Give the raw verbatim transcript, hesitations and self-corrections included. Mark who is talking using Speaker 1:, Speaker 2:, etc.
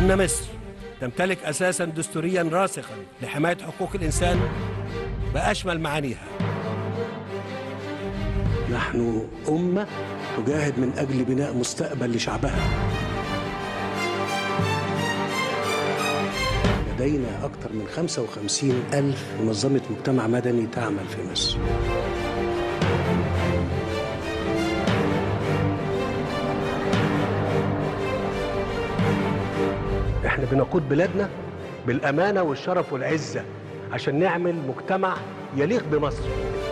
Speaker 1: إن مصر تمتلك أساساً دستورياً راسخاً لحماية حقوق الإنسان بأشمل معانيها.
Speaker 2: نحن أمة تجاهد من أجل بناء مستقبل لشعبها. لدينا أكثر من خمسة وخمسين ألف منظمة مجتمع مدني تعمل في مصر. احنا بنقود بلادنا بالأمانة والشرف والعزة عشان نعمل مجتمع يليق بمصر.